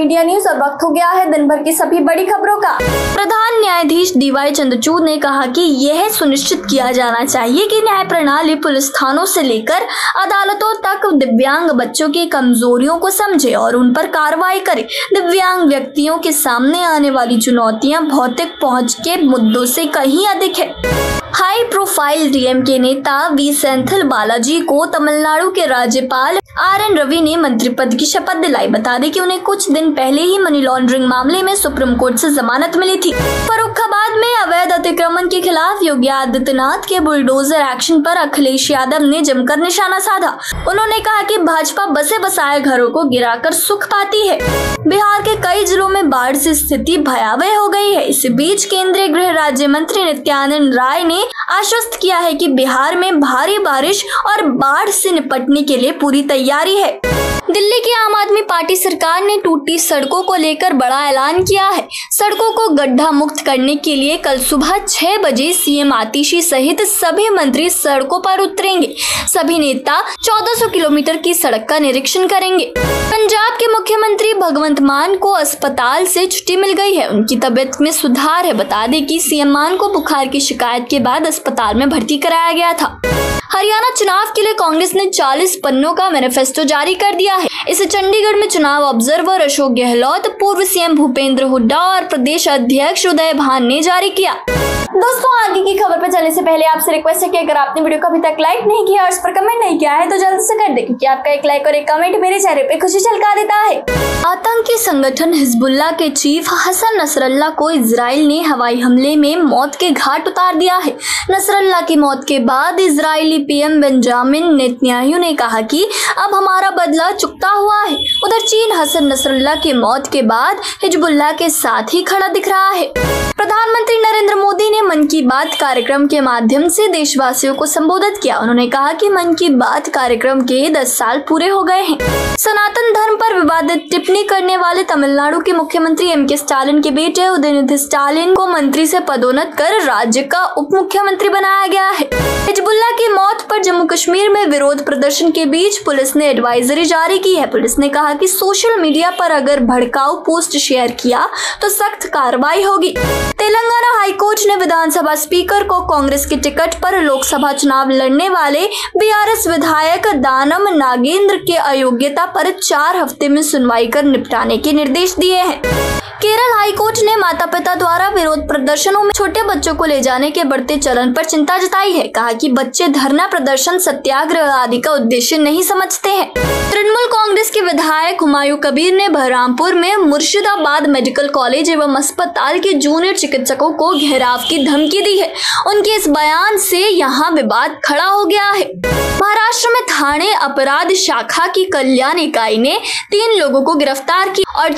Media news और वक्त हो गया है दिन भर की सभी बड़ी खबरों का। प्रधान न्यायाधीश डीवाई चंद्रचूड़ ने कहा कि यह सुनिश्चित किया जाना चाहिए कि न्याय प्रणाली पुलिस थानों से लेकर अदालतों तक दिव्यांग बच्चों की कमजोरियों को समझे और उन पर कार्रवाई करे। दिव्यांग व्यक्तियों के सामने आने वाली चुनौतियां भौतिक पहुंच के मुद्दों से कहीं अधिक है। हाई प्रोफाइल डीएमके नेता वी सेंथिल बालाजी को तमिलनाडु के राज्यपाल आर.एन. रवि ने मंत्री पद की शपथ दिलाई। बता दें कि उन्हें कुछ दिन पहले ही मनी लॉन्ड्रिंग मामले में सुप्रीम कोर्ट से जमानत मिली थी। फर्रुखाबाद में अवैध अतिक्रमण के खिलाफ योगी आदित्यनाथ के बुलडोजर एक्शन पर अखिलेश यादव ने जमकर निशाना साधा। उन्होंने कहा कि भाजपा बसे बसाए घरों को गिराकर सुख पाती है। बिहार के कई जिलों में बाढ़ से स्थिति भयावह हो गई है। इस बीच केंद्रीय गृह राज्य मंत्री नित्यानंद राय ने आश्वस्त किया है कि बिहार में भारी बारिश और बाढ़ से निपटने के लिए पूरी तैयारी है। दिल्ली की आम आदमी पार्टी सरकार ने टूटी सड़कों को लेकर बड़ा ऐलान किया है। सड़कों को गड्ढा मुक्त करने के लिए कल सुबह 6 बजे सीएम आतिशी सहित सभी मंत्री सड़कों पर उतरेंगे। सभी नेता 1400 किलोमीटर की सड़क का निरीक्षण करेंगे। पंजाब के मुख्यमंत्री भगवंत मान को अस्पताल से छुट्टी मिल गई है। उनकी तबीयत में सुधार है। बता दें कि सीएम मान को बुखार की शिकायत के बाद अस्पताल में भर्ती कराया गया था। हरियाणा चुनाव के लिए कांग्रेस ने 40 पन्नों का मैनिफेस्टो जारी कर दिया है। इसे चंडीगढ़ में चुनाव ऑब्जर्वर अशोक गहलोत, पूर्व सीएम भूपेंद्र हुड्डा और प्रदेश अध्यक्ष उदय भान ने जारी किया। दोस्तों, आगे की खबर पर चलने से पहले आपसे रिक्वेस्ट है कि अगर आपने वीडियो को अभी तक लाइक नहीं किया और इस पर कमेंट नहीं किया है तो जल्दी से कर दे, क्योंकि आपका एक लाइक और एक कमेंट मेरे चेहरे पे खुशी झलका देता है। आतंकी संगठन हिजबुल्लाह के चीफ हसन नसरल्लाह को इजराइल ने हवाई हमले में मौत के घाट उतार दिया है। नसरल्लाह की मौत के बाद इजरायली पीएम बेंजामिन नेतन्याहू ने कहा कि अब हमारा बदला चुकता हुआ है। उधर चीन हसन नसरल्लाह की मौत के बाद हिजबुल्लाह के साथ ही खड़ा दिख रहा है। प्रधानमंत्री नरेंद्र मोदी ने मन की बात कार्यक्रम के माध्यम से देशवासियों को संबोधित किया। उन्होंने कहा कि मन की बात कार्यक्रम के 10 साल पूरे हो गए हैं। सनातन धर्म पर विवादित टिप्पणी करने वाले तमिलनाडु के मुख्यमंत्री एम.के. स्टालिन के बेटे उदयनिधि स्टालिन को मंत्री से पदोन्नत कर राज्य का उप मुख्यमंत्री बनाया गया है। हिजबुल्लाह की मौत पर जम्मू कश्मीर में विरोध प्रदर्शन के बीच पुलिस ने एडवाइजरी जारी की है। पुलिस ने कहा कि सोशल मीडिया पर अगर भड़काऊ पोस्ट शेयर किया तो सख्त कार्रवाई होगी। तेलंगाना हाईकोर्ट ने विधानसभा स्पीकर को कांग्रेस की टिकट पर लोकसभा चुनाव लड़ने वाले बीआरएस विधायक दानम नागेंद्र के अयोग्यता पर 4 हफ्ते में सुनवाई कर निपटाने के निर्देश दिए हैं। केरल हाईकोर्ट ने माता पिता द्वारा विरोध प्रदर्शनों में छोटे बच्चों को ले जाने के बढ़ते चलन पर चिंता जताई है। कहा कि बच्चे धरना प्रदर्शन, सत्याग्रह आदि का उद्देश्य नहीं समझते हैं। तृणमूल कांग्रेस के विधायक हुमायूं कबीर ने बहरामपुर में मुर्शिदाबाद मेडिकल कॉलेज एवं अस्पताल के जूनियर चिकित्सकों को घेराव की धमकी दी है। उनके इस बयान से यहाँ विवाद खड़ा हो गया है। महाराष्ट्र में थाने अपराध शाखा की कल्याण इकाई ने 3 लोगों को गिरफ्तार किया और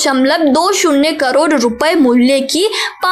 6.20 करोड़ रुपए मूल्य की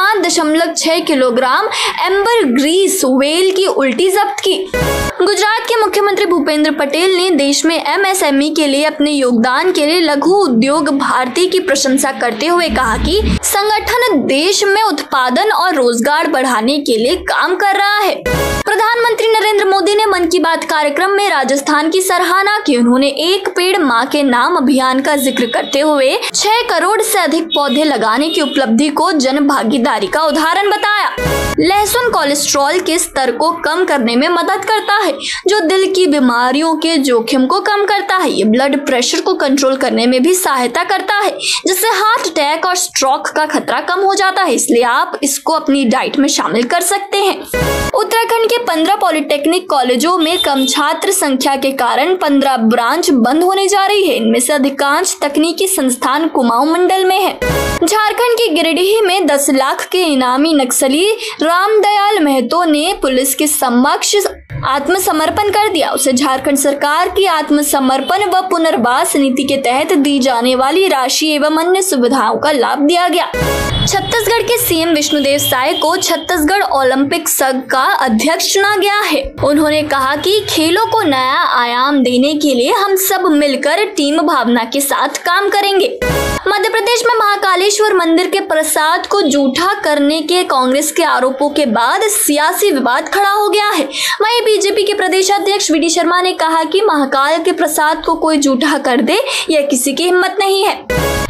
5.6 किलोग्राम एम्बर ग्रीस व्हेल की उल्टी जब्त की। गुजरात के मुख्यमंत्री भूपेंद्र पटेल ने देश में एमएसएमई के लिए अपने योगदान के लिए लघु उद्योग भारती की प्रशंसा करते हुए कहा कि संगठन देश में उत्पादन और रोजगार बढ़ाने के लिए काम कर रहा है। प्रधानमंत्री नरेंद्र मोदी ने मन की बात कार्यक्रम में राजस्थान की सराहना की। उन्होंने एक पेड़ मां के नाम अभियान का जिक्र करते हुए 6 करोड़ से अधिक पौधे लगाने की उपलब्धि को जन भागीदारी का उदाहरण बताया। लहसुन कोलेस्ट्रॉल के स्तर को कम करने में मदद करता है, जो दिल की बीमारियों के जोखिम को कम करता है। ये ब्लड प्रेशर को कंट्रोल करने में भी सहायता करता है, जिससे हार्ट अटैक और स्ट्रोक का खतरा कम हो जाता है। इसलिए आप इसको अपनी डाइट में शामिल कर सकते हैं। उत्तराखंड के 15 पॉलिटेक्निक कॉलेजों में कम छात्र संख्या के कारण 15 ब्रांच बंद होने जा रही है। इनमें से अधिकांश तकनीकी संस्थान कुमाऊं मंडल में है। झारखंड के गिरिडीह में 10 लाख के इनामी नक्सली रामदयाल महतो ने पुलिस के समक्ष आत्मसमर्पण कर दिया। उसे झारखंड सरकार की आत्मसमर्पण व पुनर्वास नीति के तहत दी जाने वाली राशि एवं अन्य सुविधाओं का लाभ दिया गया। छत्तीसगढ़ के सीएम विष्णुदेव साय को छत्तीसगढ़ ओलंपिक संघ का अध्यक्ष चुना गया है। उन्होंने कहा कि खेलों को नया आयाम देने के लिए हम सब मिलकर टीम भावना के साथ काम करेंगे। मध्य प्रदेश में महाकालेश्वर मंदिर के प्रसाद को जूठा करने के कांग्रेस के आरोपों के बाद सियासी विवाद खड़ा हो गया है। वहीं बीजेपी के प्रदेश अध्यक्ष वी.डी. शर्मा ने कहा कि महाकाल के प्रसाद को कोई जूठा कर दे, यह किसी की हिम्मत नहीं है।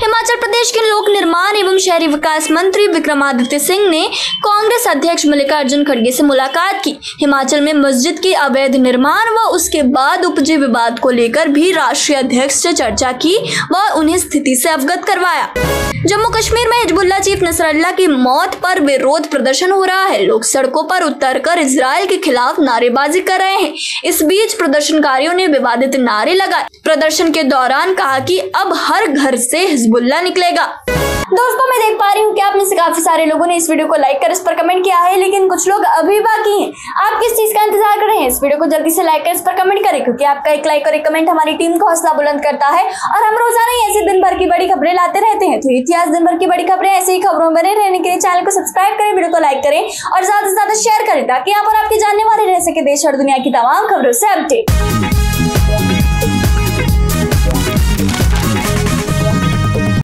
हिमाचल प्रदेश के लोक निर्माण एवं शहरी विकास मंत्री विक्रमादित्य सिंह ने कांग्रेस अध्यक्ष मल्लिकार्जुन खड़गे से मुलाकात की। हिमाचल में मस्जिद की अवैध निर्माण व उसके बाद उपजे विवाद को लेकर भी राष्ट्रीय अध्यक्ष से चर्चा की व उन्हें स्थिति से अवगत करवाया। जम्मू कश्मीर में हिजबुल्लाह चीफ नसरल्लाह की मौत पर विरोध प्रदर्शन हो रहा है। लोग सड़कों पर उतरकर इजरायल के खिलाफ नारेबाजी कर रहे हैं। इस बीच प्रदर्शनकारियों ने विवादित नारे लगाए। प्रदर्शन के दौरान कहा कि अब हर घर से हिजबुल्लाह निकलेगा। दोस्तों, मैं देख पा रही हूँ कि आप में से काफी सारे लोगों ने इस वीडियो को लाइक कर इस पर कमेंट किया है, लेकिन कुछ लोग अभी बाकी हैं। आप किस चीज का इंतजार कर रहे हैं? इस वीडियो को जल्दी से लाइक कर इस पर कमेंट करें, क्योंकि आपका एक लाइक और एक कमेंट हमारी टीम को हौसला बुलंद करता है और हम रोजाना ही ऐसे दिन भर की बड़ी खबरें लाते रहते हैं। तो इतिहास दिन भर की बड़ी खबरें ऐसे ही खबरों में बने रहने के लिए चैनल को सब्सक्राइब करें, वीडियो को लाइक करें और ज्यादा से ज्यादा शेयर करें, ताकि यहाँ पर आपके जानने वाले रह सके देश और दुनिया की तमाम खबरों से अपडेट।